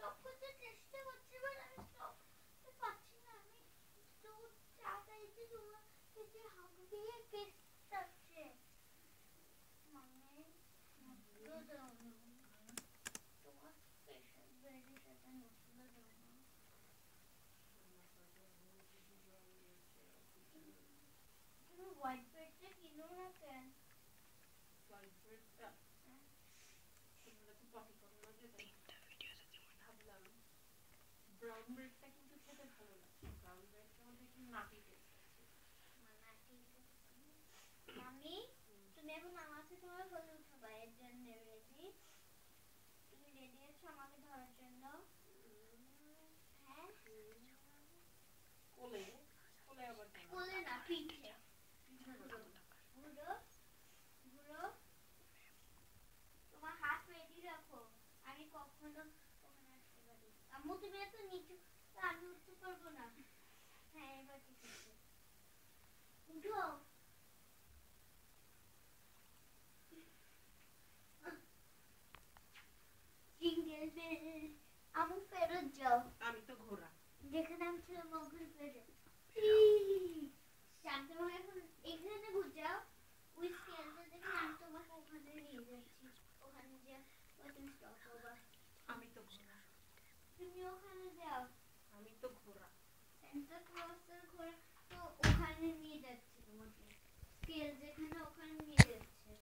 stop করতে চেষ্টা করছি বাট আমি স্টপ পাচ্ছি না আমি তো চাটাইতে তোমার কিছু হাঁক দিয়ে কেস যাচ্ছে মানে মশলা দাও না তোমার স্পেশাল ব্রেডের সাথে মশলা দাও না তুমি হোয়াইট ব্রেডটা কিনো না কেন হোয়াইট ব্রেডটা তোমরা তো কপি করো না যে তিনটা ভিডিওতে যেমন ভাবলাম ব্রাউন ব্রেডটা কিন্তু খেতে ভালো লাগে ব্রাউন ব্রেডটা মধ্যে একটু নাটি টেস্ট আছে নাটি মামি তুমি এখন আমাকে তোমার কোলে উঠাবা এর জন্য রেডি তুমি রেডি আছো আমাকে ধরার জন্য হ্যাঁ কোলে কোলে আবার কোলে না পিঠে ঘুরো ঘুরো তোমার হাত রেডি রাখো আমি কখনো ওখানে আসতে পারি আম্মু তুমি এত নিচু আমি উঠতে পারবো না হ্যাঁ এবার ঠিক আছে উঠো জিঙ্গল বেল আম্মু ফেরত যাও আমি তো ঘোড়া যেখানে আমি ছিলাম ওখানে ফেরত শান্ত হয়ে এখন এখানে ঘুরে যাও ওই স্কেলটা দেখে আমি তোমাকে ওখানে নিয়ে যাচ্ছি ওখানে যে তুমি স্টপ করবা আমি তো ঘোড়া তুমি ওখানে যাও আমি তো ঘোড়া সেন্টার ক্রসের ঘোড়া তো ওখানে নিয়ে যাচ্ছি তোমাকে স্কেল যেখানে ওখানে নিয়ে